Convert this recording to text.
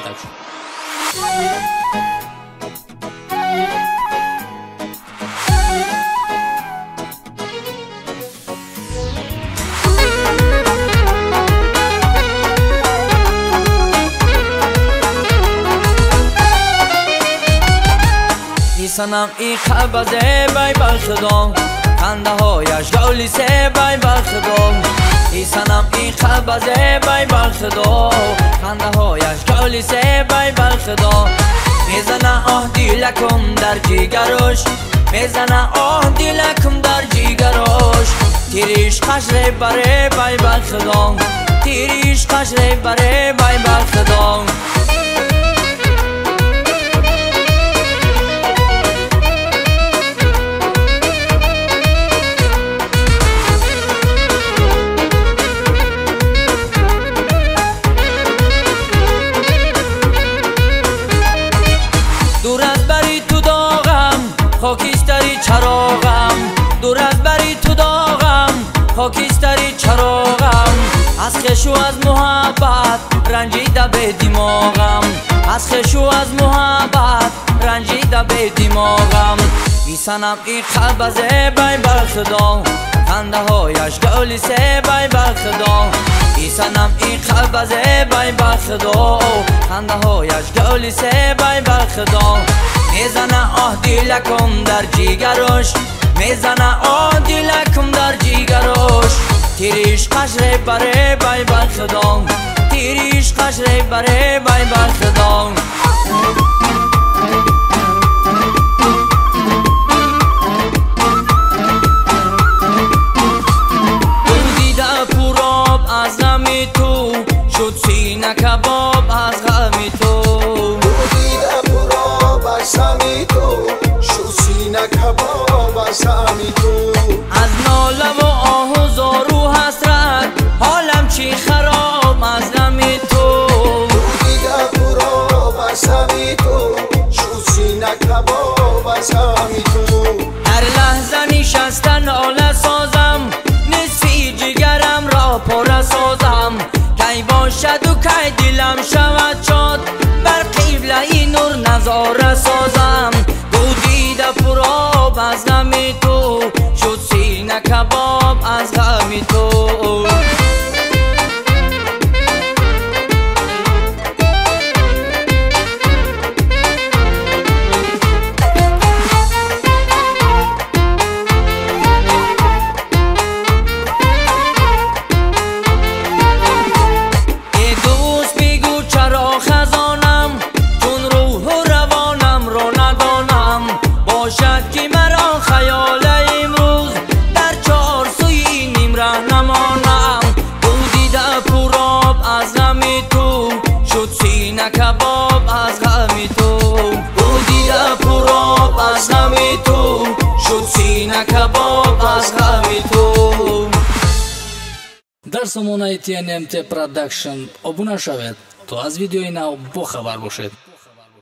Production. سنم ای خبزه بای بخدام خنده هایش گولیسه بای بخدام ای سنم ای خبزه بای بخدام خنده هایش گولیسه بای بخدام میزنه آه دیلکم در جیگرش میزنه آه دیلکم در جیگرش تیریش قشره بره بای بخدام تیریش قشره بره بای بخدام خاکستری چراغم دور از بری تو داغم خاکستری چراغم از خشو از محبت رنجیده به دماغم از خشو از محبت رنجیده به دماغم ای سنم ای خبزه بای بخدام خنده هایش گولیسه بای بخدام ای سنم ای خبزه بای بخدام خنده هایش گولیسه بای بخدام میزنه آه دیلکم در جیگرش میزنه آه دیلکم در جیگرش تیریش قشره بره بای بخدام تیریش قشره بره بای بخدام دیده پوراب از غمی تو شد سینه کباب از غمی تو سامی تو شو سینه کباب سامی تو از ناله و آه و زار و حسرت حالم چی خراب از غمی تو دیده پوراب سامی تو شو سینه کباب سامی تو هر لحظه نشستن ناله سازم نصفی جگرم را پر سازم کی باشد و کی دلم شود شاد بر قبله ای نور نظاره سازم تو دیده پراب از غمی تو شد سینه کباب از غمی تو کباب از غمی تو دیده پراب از غمی تو شد سینه کباب از غمی تو дар сомонаи TNMT Production обуна шавед то аз видеои нав бохабар бошед.